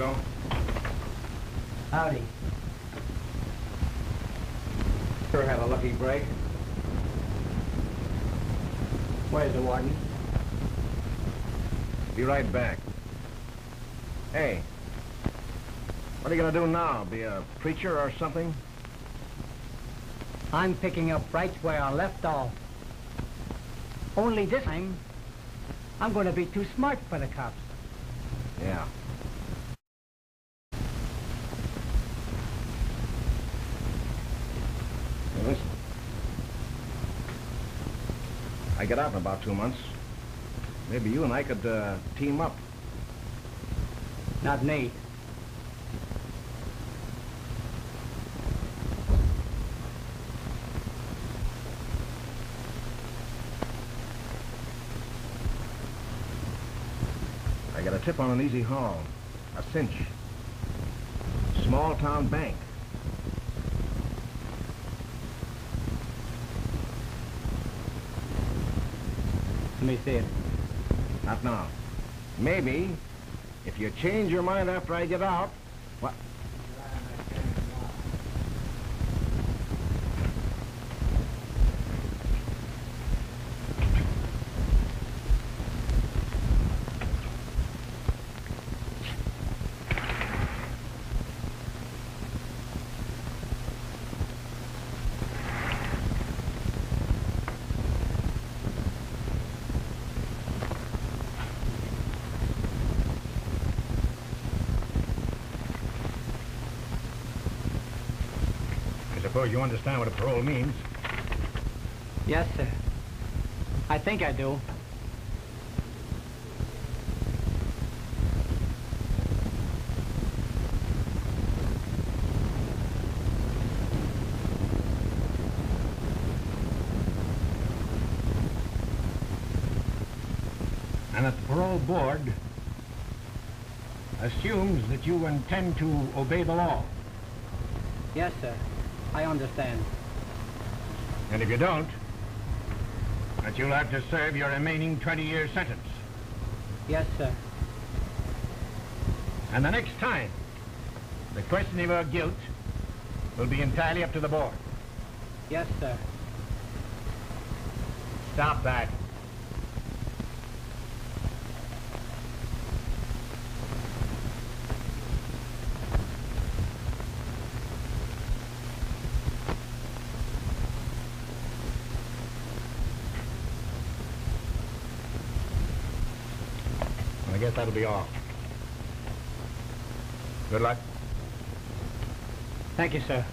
Frisco. Howdy. Sure had a lucky break. Where's the warden? Be right back. Hey, what are you gonna do now? Be a preacher or something? I'm picking up right where I left off. Only this time, I'm going to be too smart for the cops. Yeah. Hey, listen. I get out in about 2 months. Maybe you and I could team up. Not me. I got a tip on an easy haul. A cinch. Small town bank. Let me see it. Not now. Maybe, if you change your mind after I get out, what? I suppose you understand what a parole means. Yes, sir. I think I do. And that the parole board assumes that you intend to obey the law. Yes, sir. I understand. And if you don't, that you'll have to serve your remaining 20-year sentence. Yes, sir. And the next time, the question of your guilt will be entirely up to the board. Yes, sir. Stop that. I guess that'll be all. Good luck. Thank you, sir.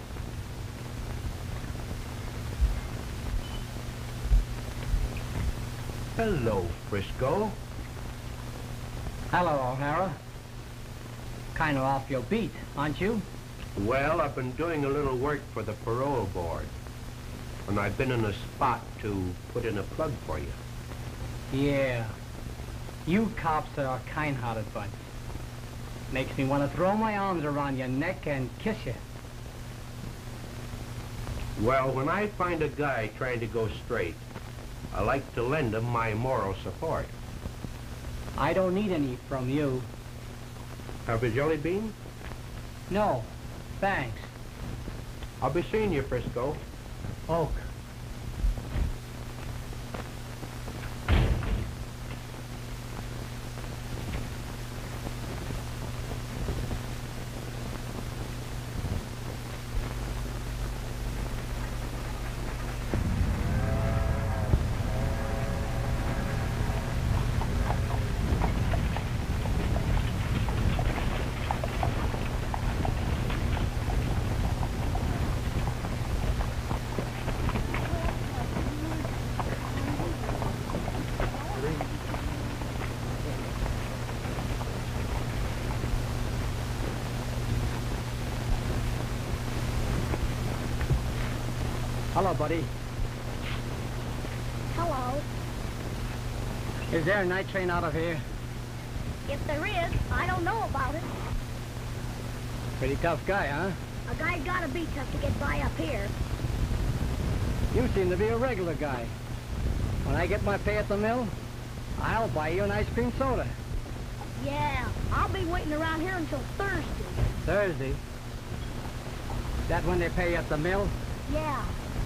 Hello, Frisco. Hello, O'Hara. Kind of off your beat, aren't you? Well, I've been doing a little work for the parole board, and I've been in a spot to put in a plug for you. Yeah. You cops are a kind-hearted bunch. Makes me want to throw my arms around your neck and kiss you. Well, when I find a guy trying to go straight, I like to lend him my moral support. I don't need any from you. Have a jelly bean? No, thanks. I'll be seeing you, Frisco. Oak. Hello, buddy. Hello. Is there a night train out of here? If there is, I don't know about it. Pretty tough guy, huh? A guy's gotta be tough to get by up here. You seem to be a regular guy. When I get my pay at the mill, I'll buy you an ice cream soda. Yeah, I'll be waiting around here until Thursday. Thursday? That when they pay you at the mill? Yeah.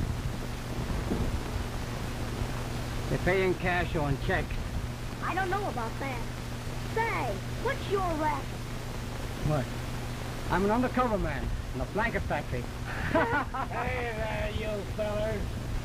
They pay in cash or in checks? I don't know about that. Say, what's your racket? What? I'm an undercover man in a blanket factory. Hey there, you fellers.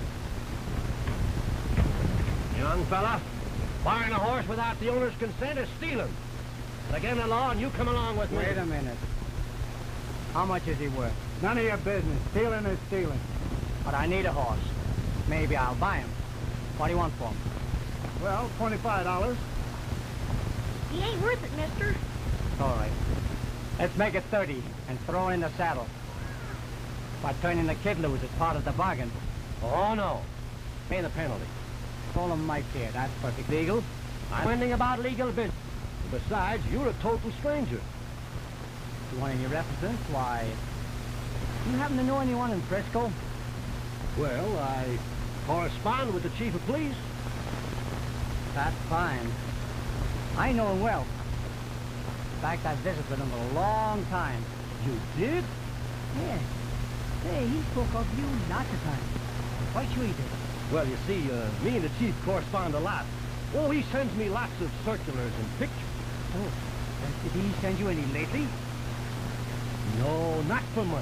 Young fella, buying a horse without the owner's consent is stealing. It's against the law, and you come along with me. Wait a minute. How much is he worth? None of your business. Stealing is stealing. But I need a horse. Maybe I'll buy him. What do you want for him? Well, $25. He ain't worth it, mister. All right. Let's make it 30 and throw in the saddle. By turning the kid loose as part of the bargain. Oh, no. Pay the penalty. Call him Mike here. That's perfect. Legal? I'm anything about legal business. Besides, you're a total stranger. You want any references? Why, you happen to know anyone in Frisco? Well, I correspond with the chief of police. That's fine. I know him well. In fact, I've visited with him for a long time. You did? Yes. Hey, he spoke of you lots of times. Quite sure he did. Well, you see, me and the chief correspond a lot. Oh, he sends me lots of circulars and pictures. Oh, did he send you any lately? No, not for months.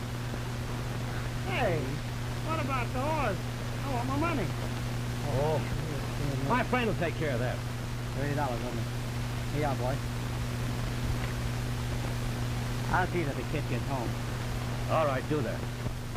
Hey, what about the horse? I want my money. Oh, my friend will take care of that. $30, won't it? Here you are, boy. I'll see that the kid gets home. All right, do that.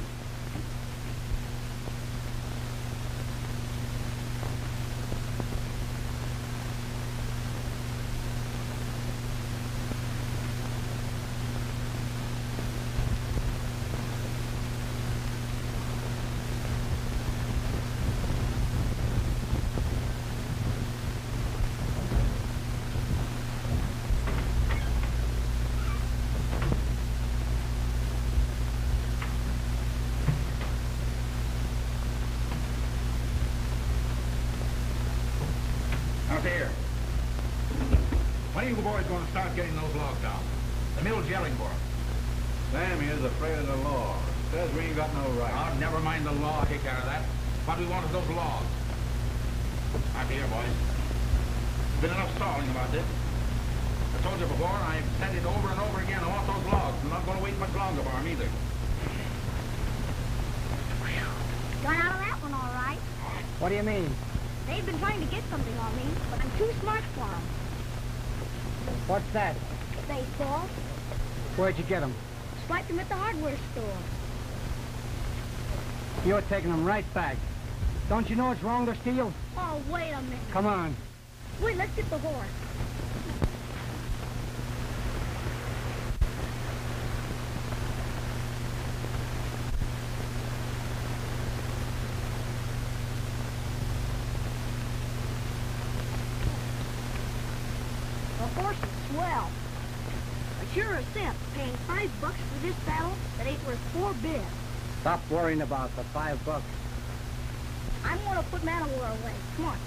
Now, here. When are you boys going to start getting those logs down? The mill's yelling for 'em. Sam here's afraid of the law. Says we ain't got no right. Oh, never mind the law. I'll take care of that. What we want is those logs. Now, here, boys. There's been enough stalling about this. I told you before, and I've said it over and over again. I want those logs. I'm not going to wait much longer for 'em either. Got out of that one all right. What do you mean? They've been trying to get something on me, but I'm too smart for them. What's that? Baseball. Where'd you get them? Swiped them at the hardware store. You're taking them right back. Don't you know it's wrong to steal? Oh, wait a minute. Come on. Wait, let's get the horse. The horse is swell. But you're a simp, paying $5 for this saddle that ain't worth 4 bits. Stop worrying about the $5. I'm gonna put Manowar away. Come on.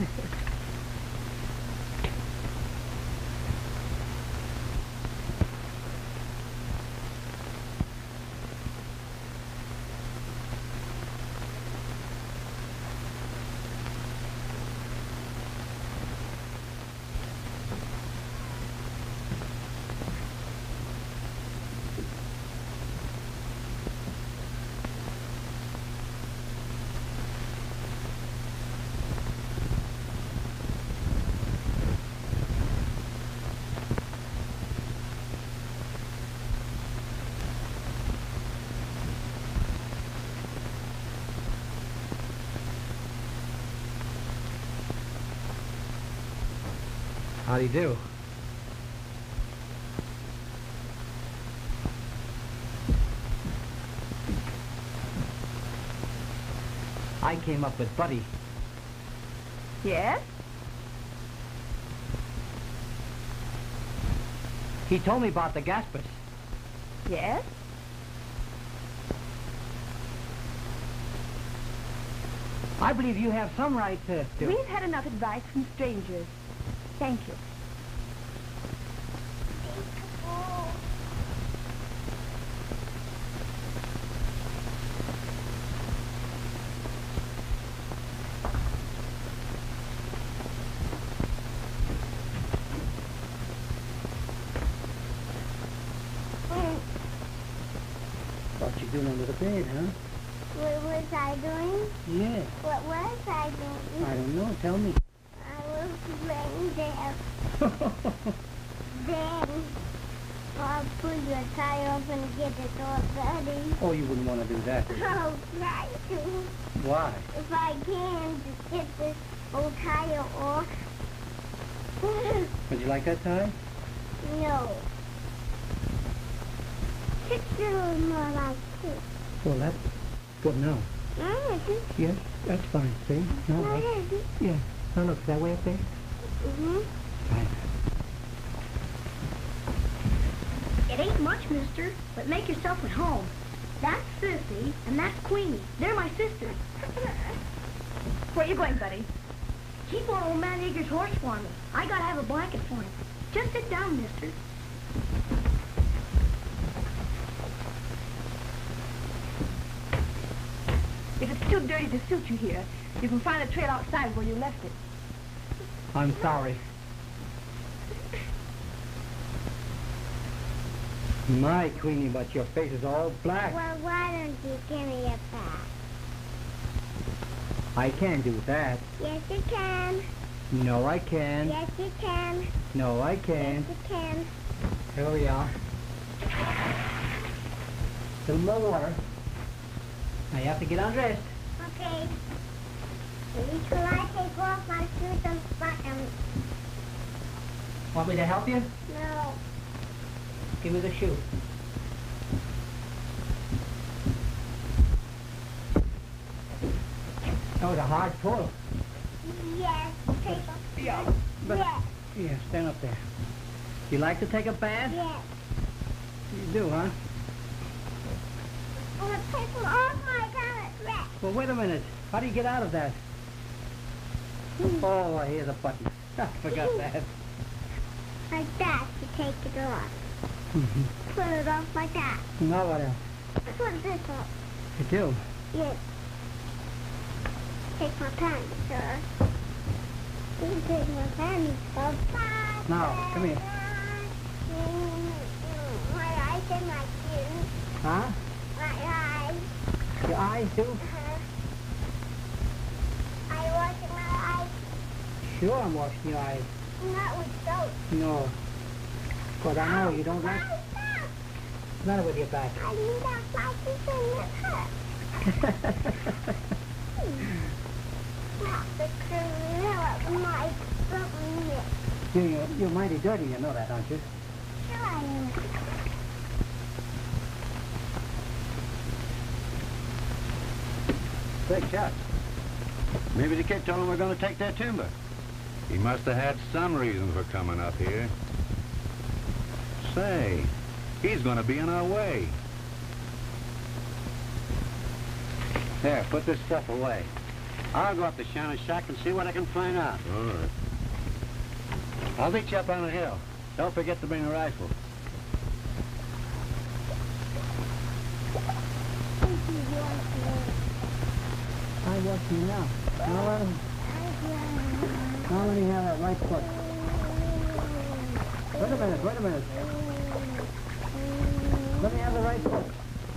How'd he do? I came up with Buddy. Yes? He told me about the Gaspers. Yes? I believe you have some right to... We've had enough advice from strangers. Thank you. What you doing under the bed, huh? What was I doing? Yeah. What was I doing? I don't know. Tell me. I was laying there. Then I'll pull your tie off and get it all ready. Oh, you wouldn't want to do that. I'll try to. Why? If I can, just get this old tire off. Would you like that tie? No. Picture more like this. Well, that's good now. Yes, that's fine. See? No, yeah. Now look, that way up there? Mm-hmm. Fine. It ain't much, mister, but make yourself at home. That's Sissy, and that's Queenie. They're my sisters. Where you going, buddy? Keep on old man Eager's horse for me. I gotta have a blanket for him. Just sit down, mister. If it's too dirty to suit you here, you can find a trail outside where you left it. I'm sorry. My Queenie, but your face is all black. Well, why don't you give me a bath? I can't do that. Yes, you can. No, I can. Yes, you can. No, I Yes, can. you can. Here we are. Little more water. Now you have to get undressed. Okay. Wait till I take off my shoes and buttons. Want me to help you? No. Give me the shoe. That was a hard pull. Yes, take off. Yeah. Yes, Yeah, stand up there. You like to take a bath? yes. You do, huh? I'm gonna take them off my pallet wrap. Well, wait a minute. How do you get out of that? Oh, here's a button. I forgot that. Like that, you take it off. Put it off like that. Now what else? Put this up. You do? Yes. Take my pants, sir. You take my pants off. Now, come here. My eyes and my chin. Huh? My eyes. Your eyes too? Are you washing my eyes? Sure, I'm washing your eyes. Not with soap. No. But I know you don't like... Stop, stop. What's the matter with your back? I need that spicy thing that hurts. Not the criminal, my something. You're mighty dirty, you know that, aren't you? Sure I am. Big shot. Maybe the kid told him we're going to take their timber. He must have had some reason for coming up here. Say, he's going to be in our way. There, put this stuff away. I'll go up to Shannon's shack and see what I can find out. All right. I'll meet you up on the hill. Don't forget to bring a rifle. I'm watching you now. Now let me have that right foot. Wait a minute, wait a minute. Let me have the right foot.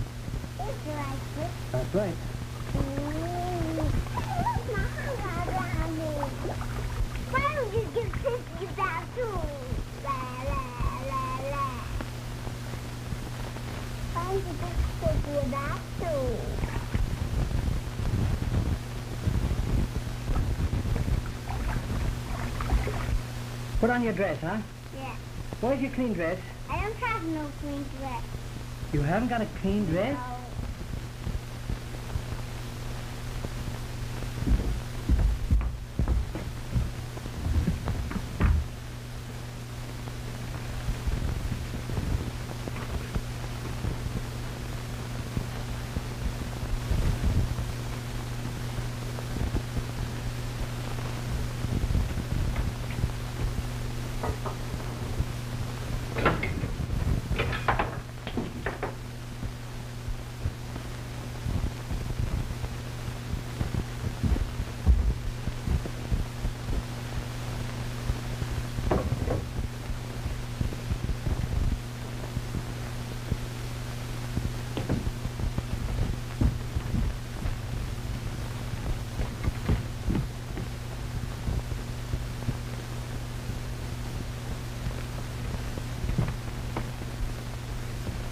That's right. Why don't you give Sissy that too? La, la, la, la. Why don't you give Sissy that too? Put on your dress, huh? Yeah. Where's your clean dress? I don't have no clean dress. You haven't got a clean dress? No.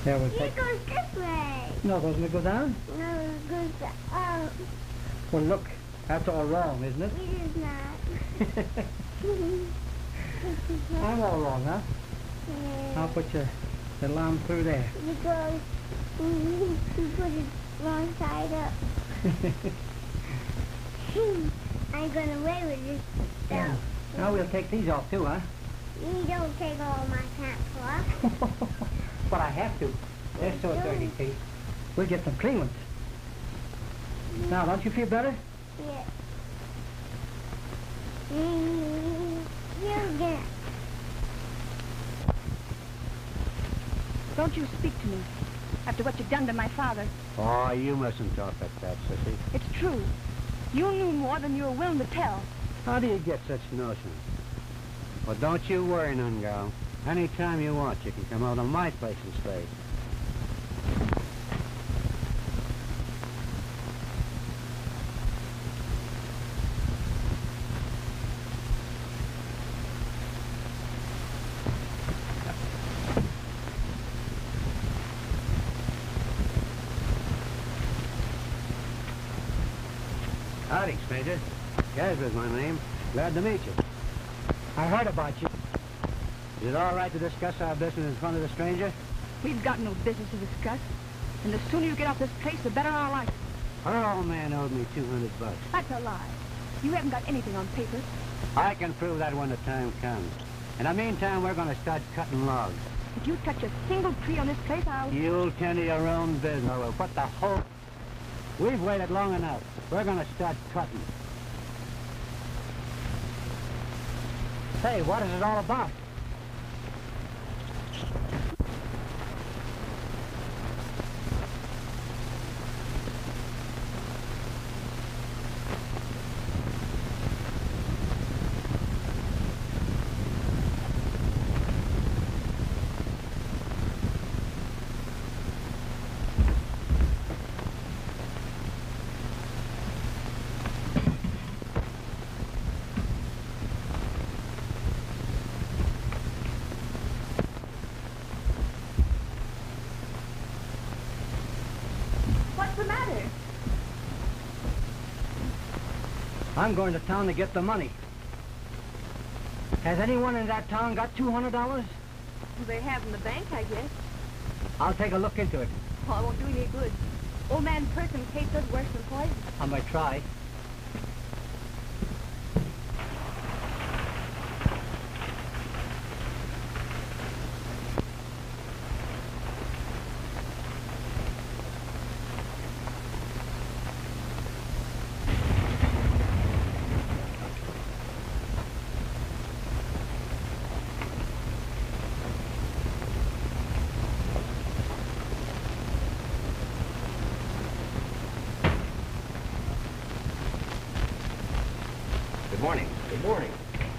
Yeah, we'll It take... goes this way. No, doesn't it go down? No, it goes up. Well, look, that's all wrong, isn't it? It is not. I'm all wrong, huh? I'll put your little arm through there. Because you put it wrong side up. I'm going away with this Yeah. stuff. Now we'll take these off, too, huh? You don't take all my pants off. But I have to. They're so dirty, Kate. We'll get some clean ones. Now, don't you feel better? Yeah. You get. Don't you speak to me after what you've done to my father. Oh, you mustn't talk like that, Sissy. It's true. You knew more than you were willing to tell. How do you get such notions? Well, don't you worry none, gal. Any time you want, you can come out to my place and stay. Howdy, stranger. Casper's my name. Glad to meet you. I heard about you. Is it all right to discuss our business in front of the stranger? We've got no business to discuss. And the sooner you get off this place, the better our life. Our old man owed me $200. That's a lie. You haven't got anything on paper. I can prove that when the time comes. In the meantime, we're going to start cutting logs. If you touch a single tree on this place, I'll... You'll tend to your own business. We'll put the whole... We've waited long enough. We're going to start cutting. Say, what is it all about? What's the matter? I'm going to town to get the money. Has anyone in that town got $200? Well, they have in the bank, I guess. I'll take a look into it. Oh, it won't do any good. Old man Perkins hates us worse than poison. I might try. Good morning. Good morning.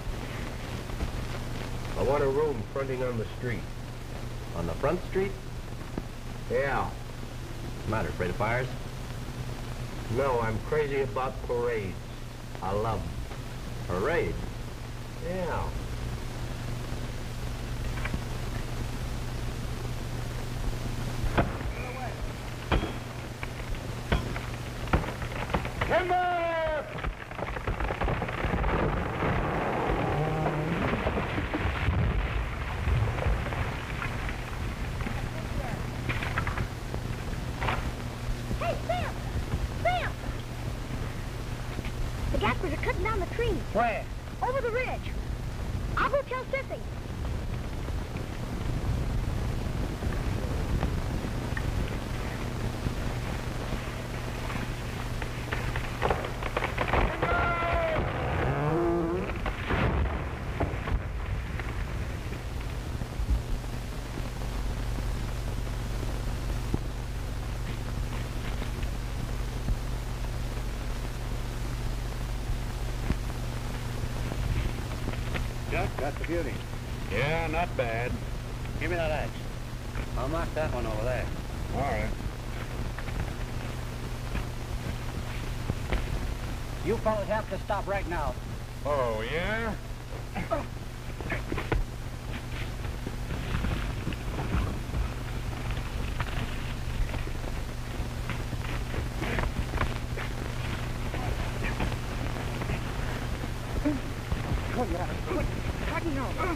I want a room fronting on the street. On the front street? Yeah. What's the matter, afraid of fires? No, I'm crazy about parades. I love them. Parade? Yeah. Hey, Sam! Sam! The gappers are cutting down the trees. Where? Over the ridge. I'll go tell Sissy. Chuck, got the beauty. Yeah, not bad. Give me that axe. I'll mark that one over there. All right. You fellas have to stop right now. Oh, yeah? Quick, quick. Tighten up.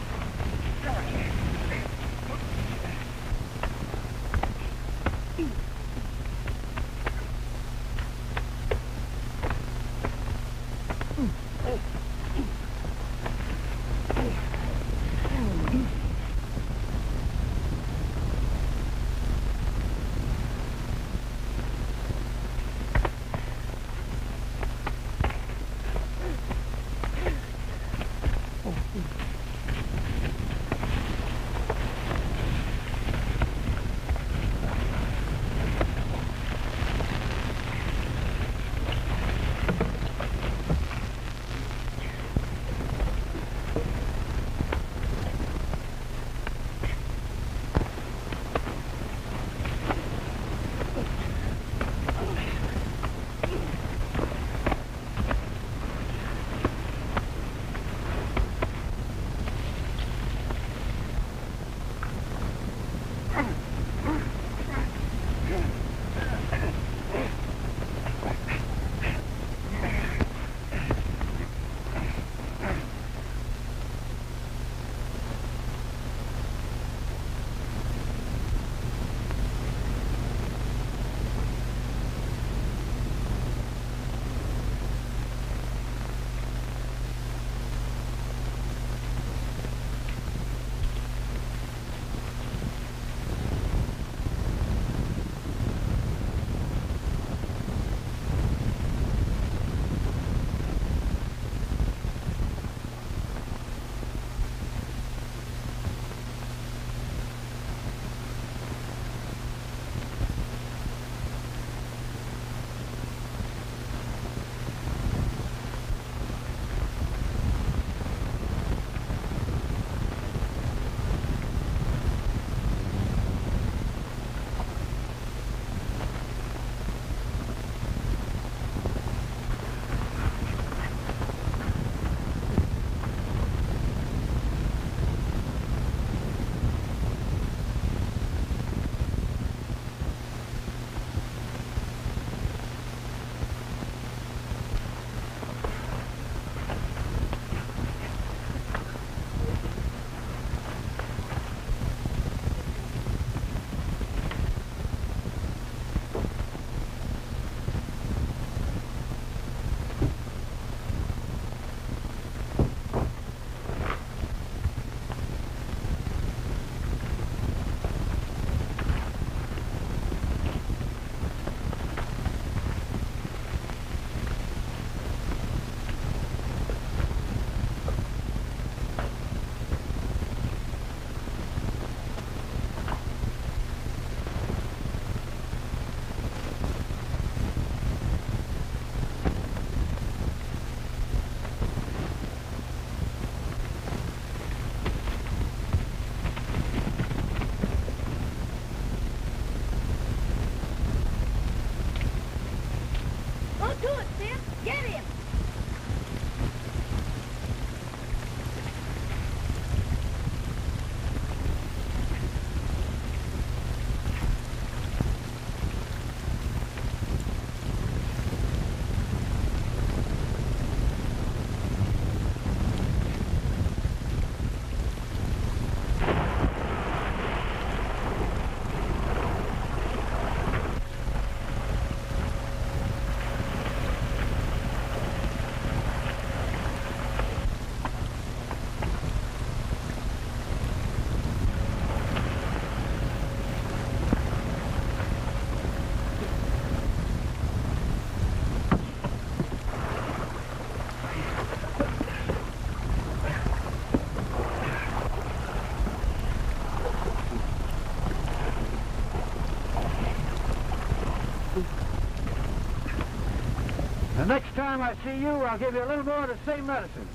The next time I see you, I'll give you a little more of the same medicine.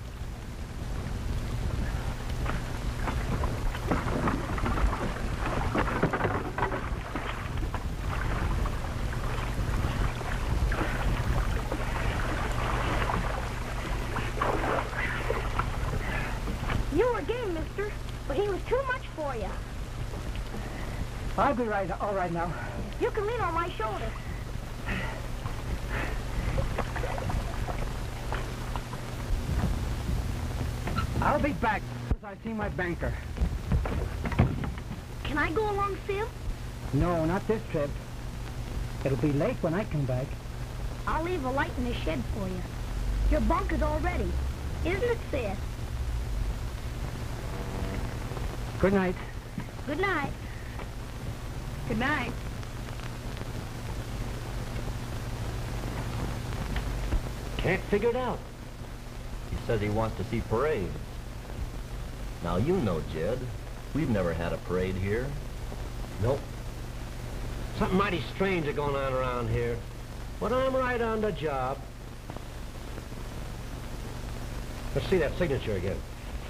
You were game, mister, but he was too much for you. I'll be all right now. You can lean on my shoulder. I'll be back as I see my banker. Can I go along, Sim? No, not this trip. It'll be late when I come back. I'll leave a light in the shed for you. Your bunk is all ready. Isn't it, Sis? Good night. Good night. Good night. Can't figure it out. He says he wants to see parades. Now, you know, Jed, we've never had a parade here. Nope. Something mighty strange is going on around here. But I'm right on the job. Let's see that signature again.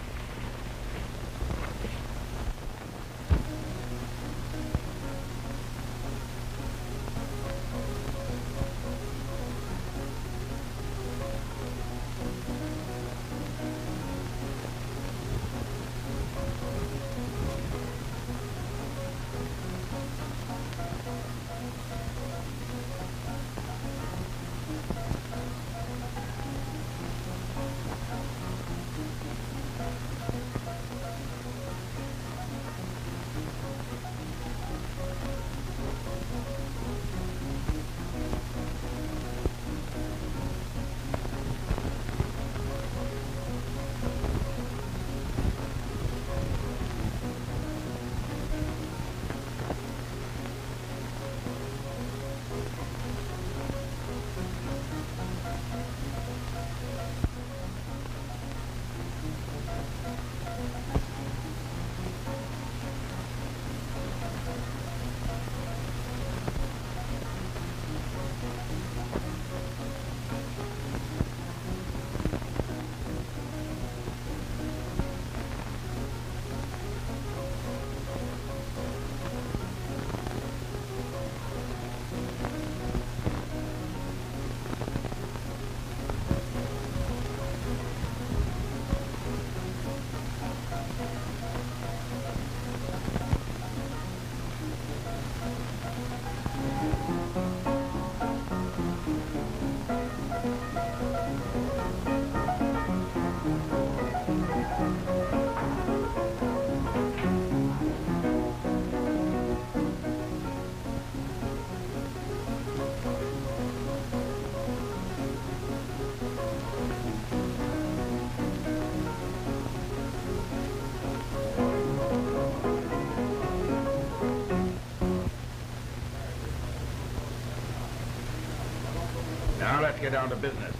Now let's get down to business.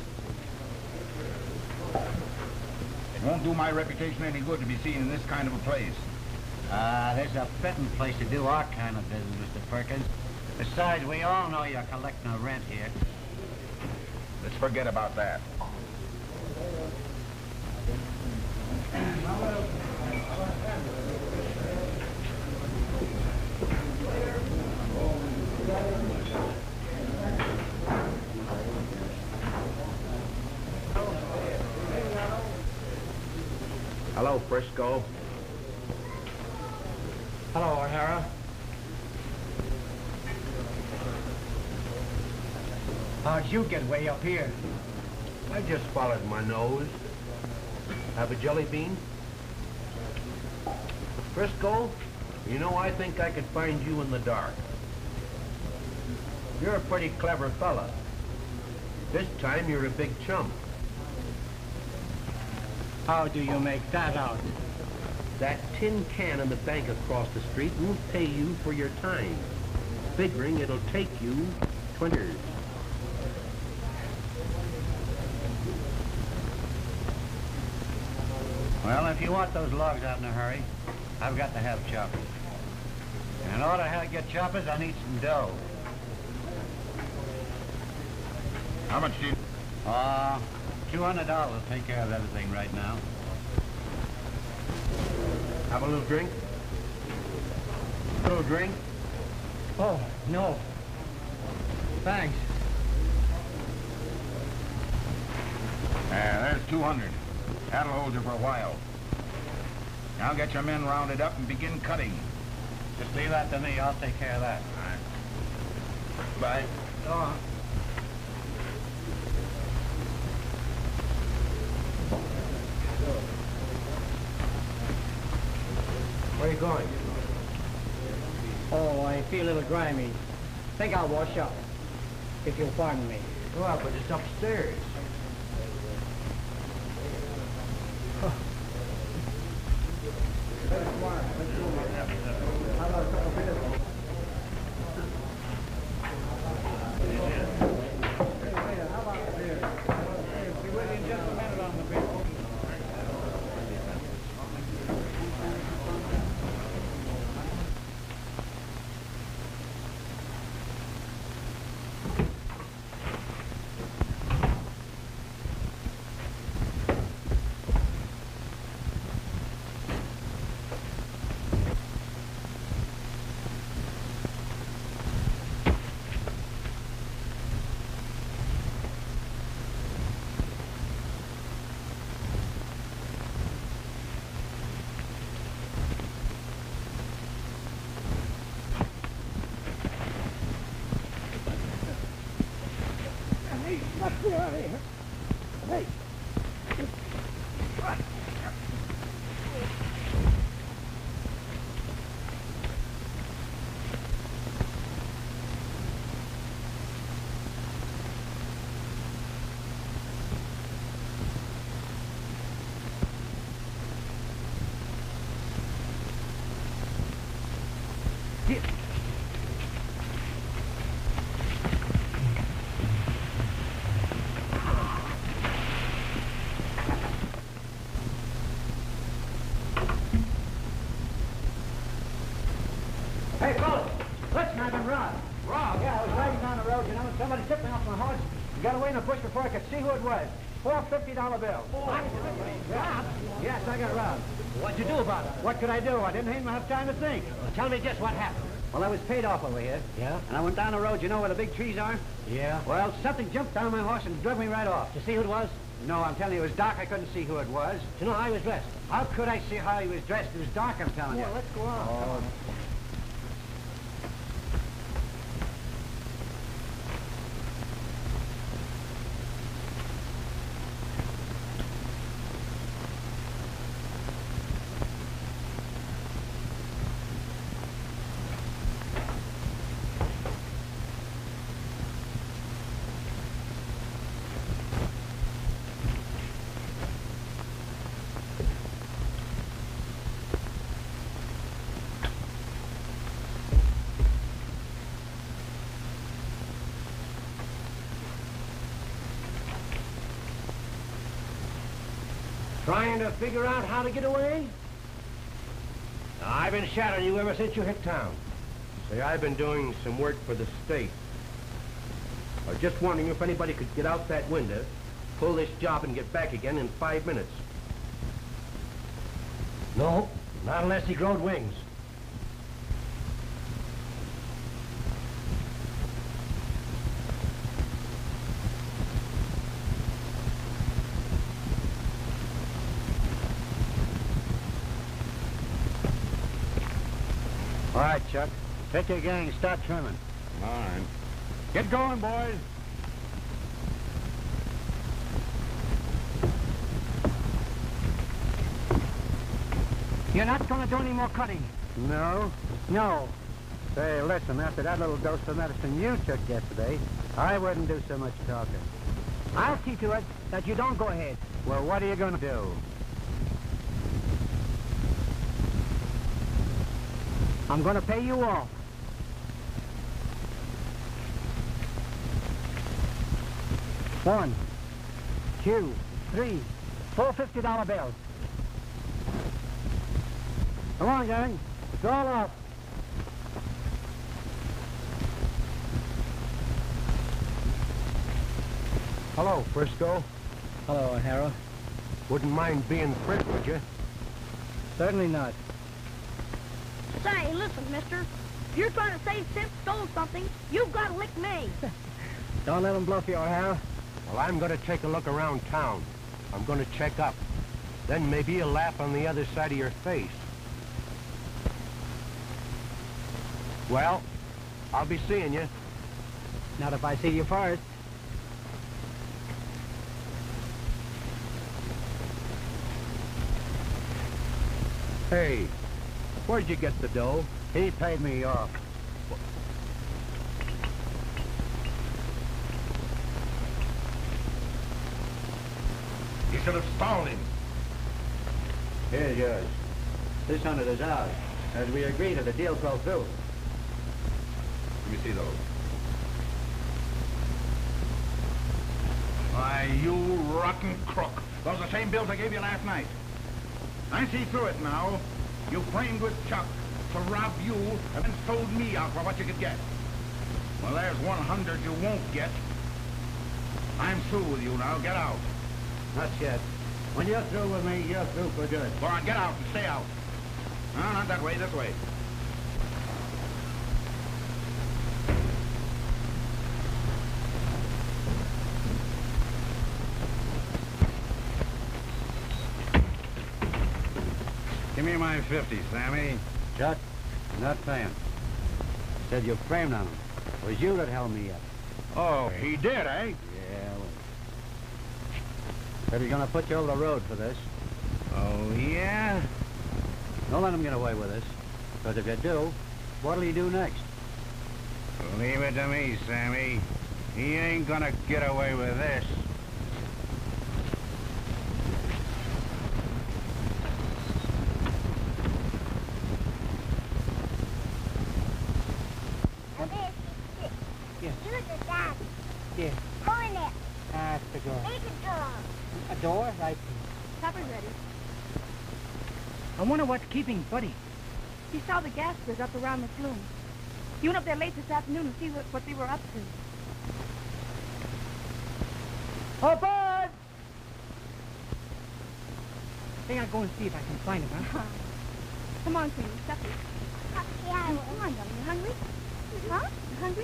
It won't do my reputation any good to be seen in this kind of a place. There's a fitting place to do our kind of business, Mr. Perkins. Besides, we all know you're collecting a rent here. Let's forget about that. Hello, Frisco. Hello, O'Hara. How'd you get way up here? I just followed my nose. Have a jelly bean? Frisco, you know, I think I could find you in the dark. You're a pretty clever fella. This time you're a big chump. How do you make that out? That tin can in the bank across the street won't pay you for your time, figuring it'll take you 20 years. Well, if you want those logs out in a hurry, I've got to have choppers. And in order to get choppers, I need some dough. How much do you... $200 will take care of everything right now. Have a little drink? Little drink? Oh, no. Thanks. There's 200. That'll hold you for a while. Now get your men rounded up and begin cutting. Just leave that to me. I'll take care of that. All right. Bye. Go on. going? Oh, I feel a little grimy. Think I'll wash up, if you'll pardon me. Well, but it's upstairs. Hey, fellas, listen, I've been robbed. Rob! Yeah, I was riding down the road, you know, and somebody tipped me off my horse and got away in a bush before I could see who it was. $4 $50 bills. Robbed? Yes, I got robbed. What'd you do about it? What could I do? I didn't even have time to think. Well, tell me just what happened. Well, I was paid off over here. Yeah? And I went down the road, you know where the big trees are? Yeah. Well, something jumped down my horse and drug me right off. Did you see who it was? No, I'm telling you, it was dark. I couldn't see who it was. Do you know how he was dressed? How could I see how he was dressed? It was dark, I'm telling you. Well, let's go on. Come on. Trying to figure out how to get away? I've been shadowing you ever since you hit town. Say, I've been doing some work for the state. I was just wondering if anybody could get out that window, pull this job and get back again in 5 minutes. No, not unless he growed wings. All right, Chuck. Take your gang, start trimming. All right. Get going, boys. You're not going to do any more cutting? No? No. Say, listen, after that little dose of medicine you took yesterday, I wouldn't do so much talking. I'll see to it that you don't go ahead. Well, what are you going to do? I'm going to pay you off. One, two, three, $4 $50 bills. Come on, gang. It's all up. Hello, Frisco. Hello, O'Hara. Wouldn't mind being friend, would you? Certainly not. Say, listen, mister. If you're trying to say Simp stole something, you've got to lick me. Don't let them bluff you, O'Hara. Well, I'm going to take a look around town. I'm going to check up. Then maybe you'll laugh on the other side of your face. Well, I'll be seeing you. Not if I see you first. Hey, Where'd you get the dough? He paid me off. You should have stalled him. Here's yours. This $100 is ours. As we agreed, if the deal fell through. Let me see those. Why, you rotten crook. Those are the same bills I gave you last night. I see through it now. You framed with Chuck to rob you and then sold me out for what you could get. Well, there's 100 you won't get. I'm through with you now. Get out. Not yet. When you're through with me, you're through for good. Go on, get out and stay out. No, not that way, this way. Give me my 50, Sammy. Chuck, I'm not paying. Said you framed on him. It was you that held me up. Oh, he did, eh? Yeah, well. Said he's gonna put you over the road for this. Oh, yeah? Don't let him get away with this. Because if you do, what'll he do next? Leave it to me, Sammy. He ain't gonna get away with this. Yeah. Use the dad. Yeah. Go in there. That's the door. Make a door. A door? Right. Supper's ready. I wonder what's keeping Buddy. He saw the gaspers up around the flume. He went up there late this afternoon to see what they were up to. Oh, Bud! Think I'll go and see if I can find him, huh? Come on, Queenie, supper. Yeah, Come on, darling. You hungry? Huh? You hungry?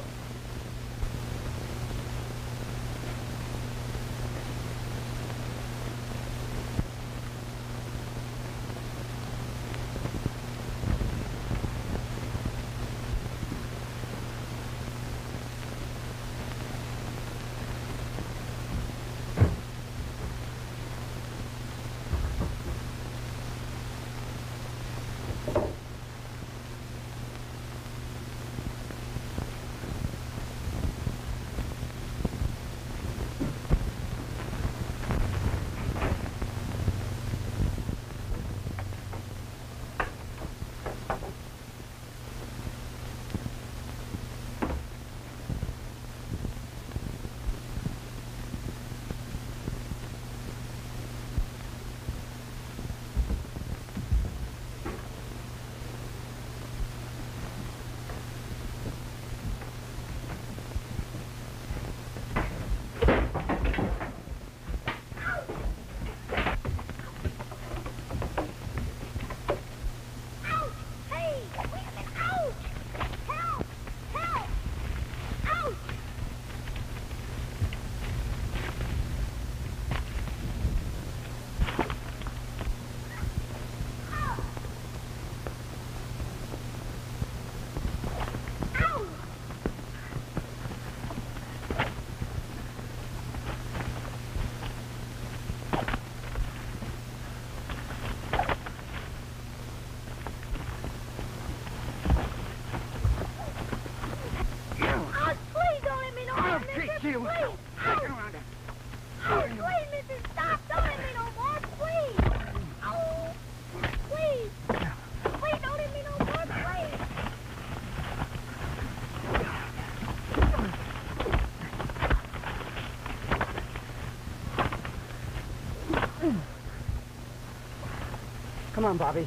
Come on, Bobby.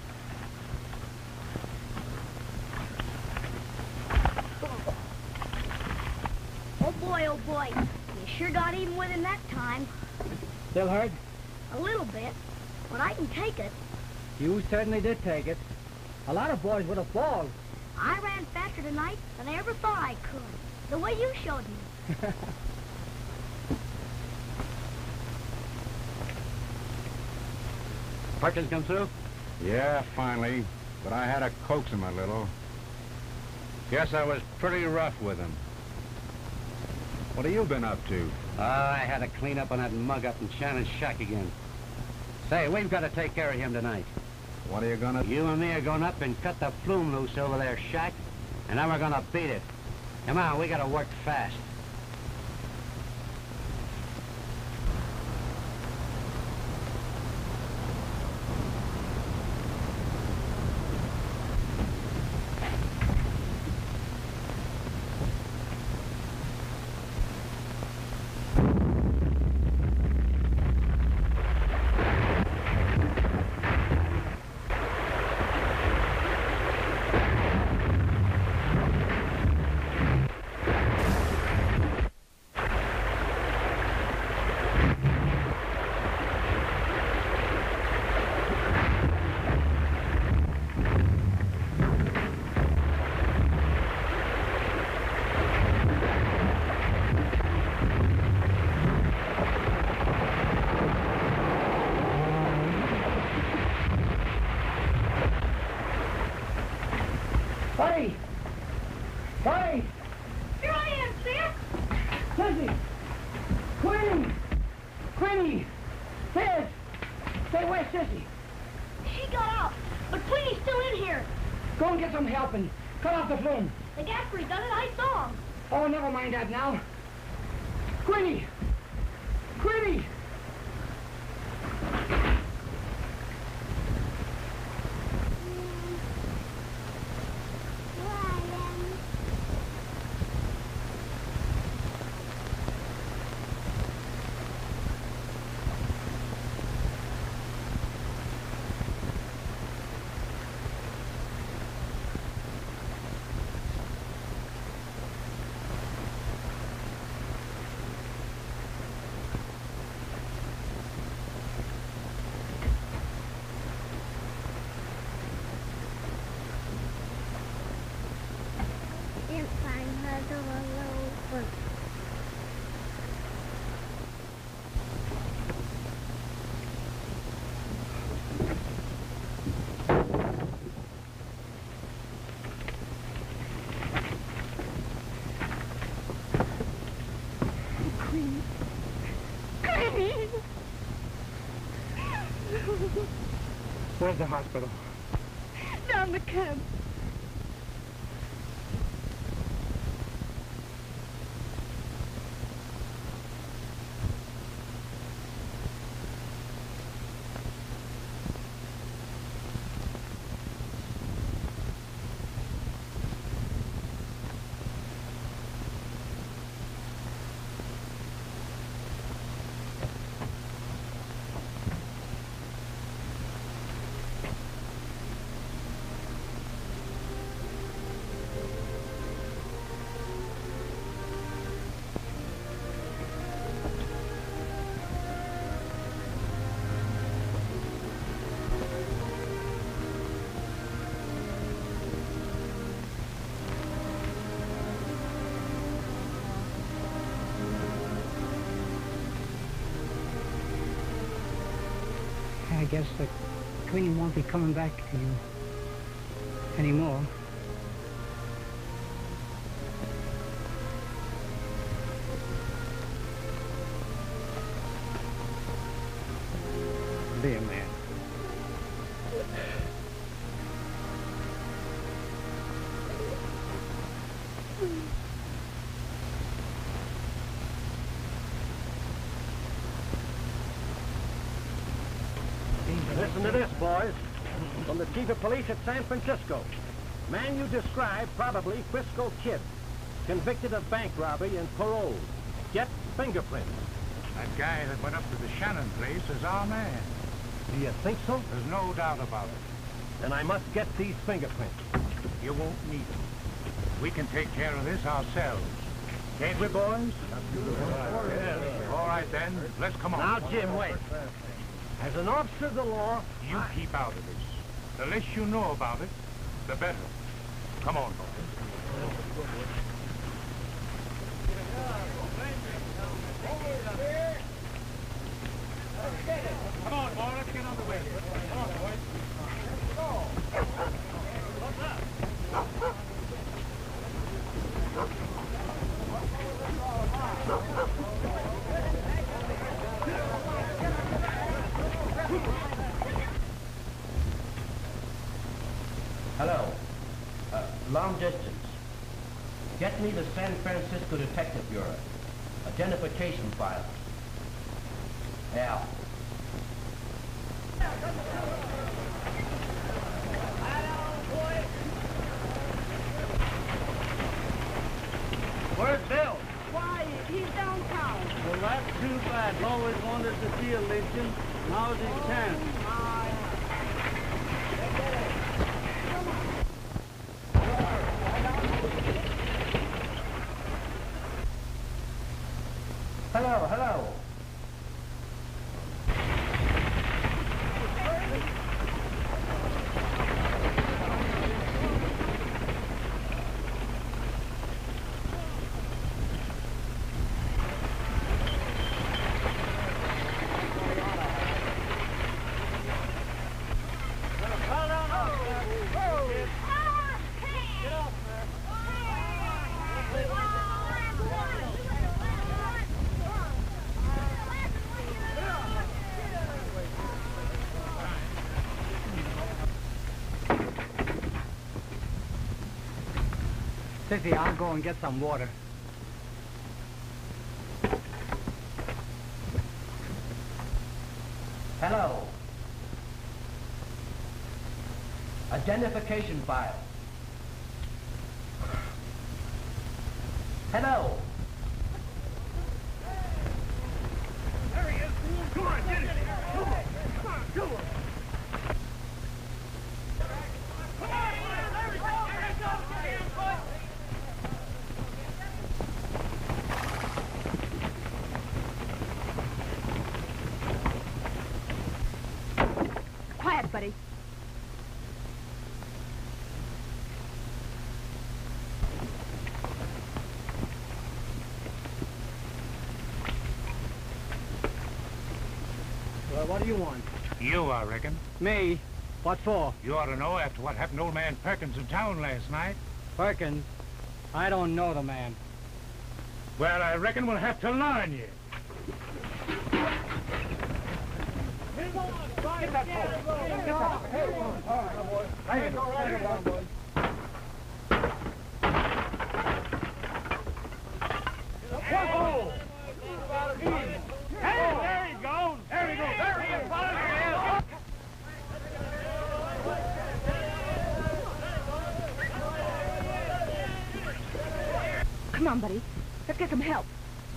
Oh boy. You sure got even with him that time. Still hurt? A little bit, but I can take it. You certainly did take it. A lot of boys would have fallen. I ran faster tonight than I ever thought I could. The way you showed me. Perkins come through? Yeah, finally. But I had to coax him a little. Guess I was pretty rough with him. What have you been up to? I had to clean up on that mug up in Shannon's shack again. Say, we've got to take care of him tonight. What are you gonna do? You and me are going up and cut the flume loose over there, Shack, and then we're gonna beat it. Come on, we gotta work fast. Buddy! Buddy! Here I am, Sid. Sissy! Queenie! Queenie! Sid! Say, where's Sissy? She got out, but Queenie's still in here. Go and get some help and cut off the flume. The Gaspery done it. I saw him. Oh, never mind that now. Queenie! Queenie! Didn't find her door open. Where's the hospital? Down the camp. I guess that Queenie won't be coming back to you anymore. Be a man. Listen to this, boys. From the chief of police at San Francisco. Man you described, probably Frisco Kid. Convicted of bank robbery and paroled. Get fingerprints. That guy that went up to the Shannon place is our man. Do you think so? There's no doubt about it. Then I must get these fingerprints. You won't need them. We can take care of this ourselves. Can't we, boys? All right, then. Let's come on. Now, Jim, wait. As an officer of the law, You keep out of this. The less you know about it, the better. Come on, boys. Come on, boy. Let's get on the way. Come on, boys. Hello. Long distance. Get me the San Francisco Detective Bureau. Identification file. Yeah. Where's Bill? Why, he's downtown. Well, that's too bad. Always wanted to see a Lincoln. Now's his chance. Hello, hello. Sissy, I'll go and get some water. Hello. Identification file. Hello. There he is. Come on, get it. Come on. Come on, come on. Quiet, buddy. Well, what do you want? You, I reckon. Me? What for? You ought to know after what happened to old man Perkins in town last night. Perkins? I don't know the man. Well, I reckon we'll have to learn you. Get that boy. Get that boy. Hey, all right, boy. Hang it. Whoa! Hey, there he goes. There he goes. There he is. Come on, buddy. Let's get some help.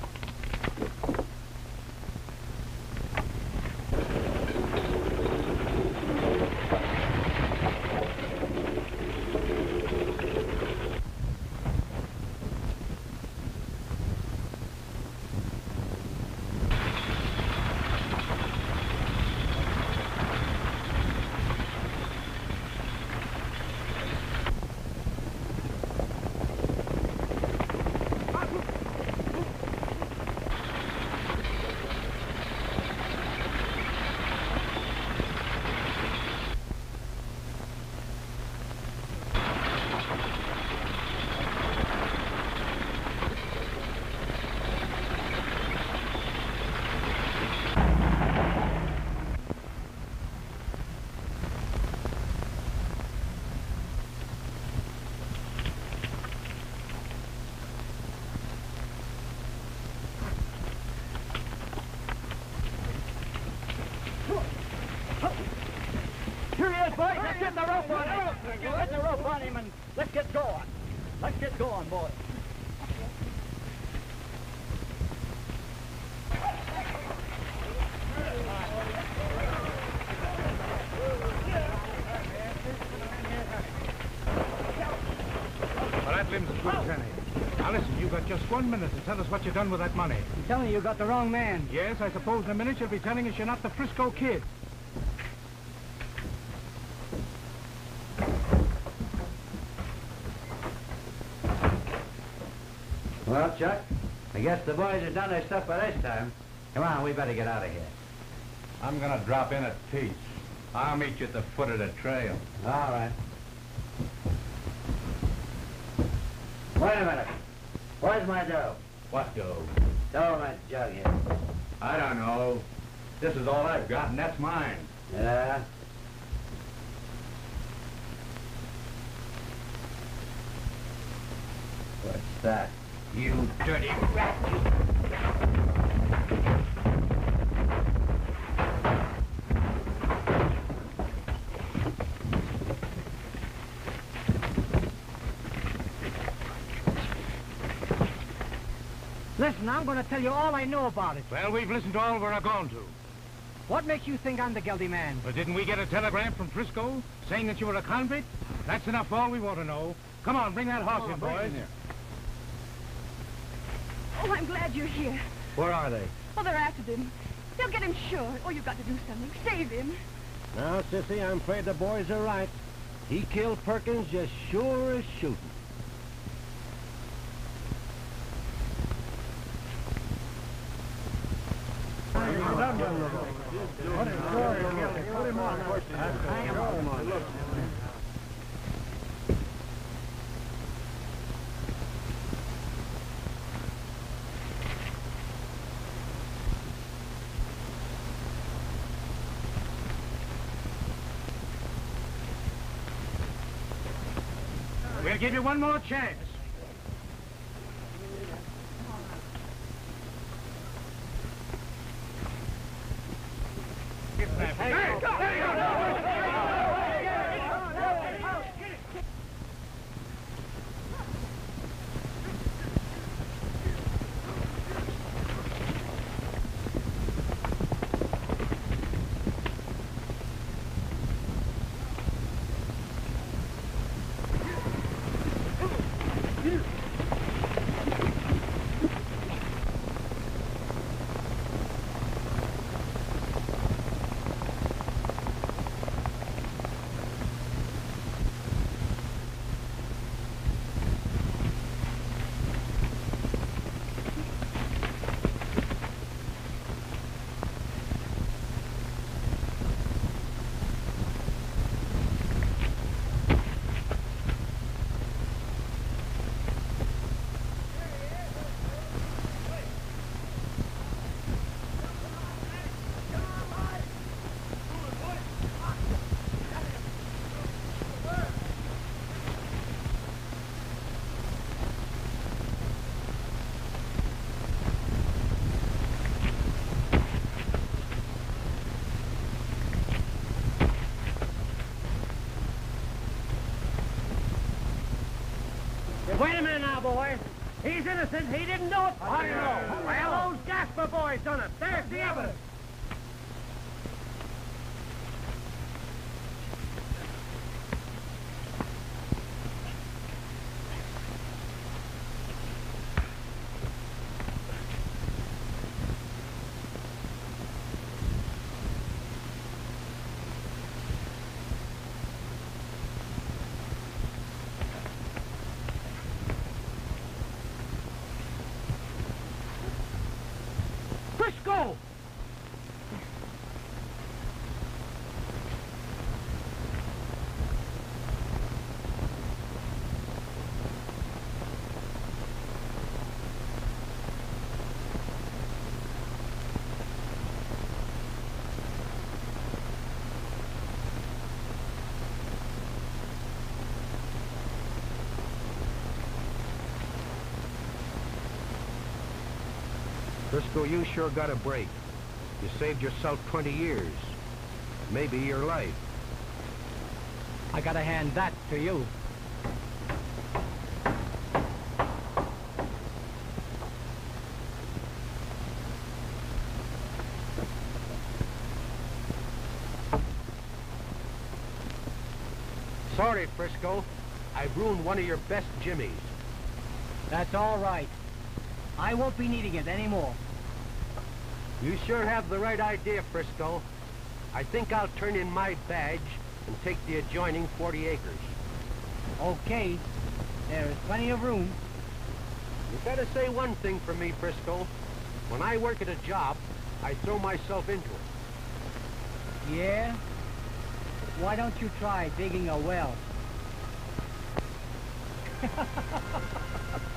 Here he is, boys. Let's get the rope on him. Get the rope on him and let's get going. Let's get going, boys. Well, that lim's as good as any. Now listen, you've got just 1 minute to tell us what you've done with that money. I'm telling you got the wrong man. Yes, I suppose in a minute you'll be telling us you're not the Frisco Kid. Well, Chuck, I guess the boys have done their stuff by this time. Come on, we better get out of here. I'm gonna drop in at Pete's. I'll meet you at the foot of the trail. All right. Wait a minute. Where's my dough? What dough? Dough in that jug here. I don't know. This is all I've got, and that's mine. Yeah? What's that? You dirty rat! Listen, I'm going to tell you all I know about it. Well, we've listened to all we're going to. What makes you think I'm the guilty man? But didn't we get a telegram from Frisco saying that you were a convict? That's enough for all we want to know. Come on, bring that horse in, boys. Oh, I'm glad you're here. Where are they? Oh, they're after him. They'll get him sure. Oh, you've got to do something. Save him. Now, Sissy, I'm afraid the boys are right. He killed Perkins just sure as shooting. We'll give you one more chance. Wait a minute now, boys. He's innocent. He didn't do it. How do you know? Well, those Jasper boys done it. There's the evidence. Frisco! Frisco, you sure got a break. You saved yourself 20 years. Maybe your life. I gotta hand that to you. Sorry, Frisco. I've ruined one of your best jimmies. That's all right. I won't be needing it anymore. You sure have the right idea, Frisco. I think I'll turn in my badge and take the adjoining 40 acres. Okay. There is plenty of room. You better say one thing for me, Frisco. When I work at a job, I throw myself into it. Yeah? Why don't you try digging a well?